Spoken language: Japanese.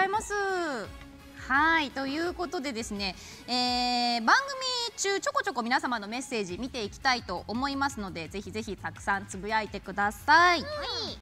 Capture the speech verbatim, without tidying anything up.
います。はい、ということでですね、えー、番組中ちょこちょこ皆様のメッセージ見ていきたいと思いますので、ぜひぜひたくさんつぶやいてください。はい、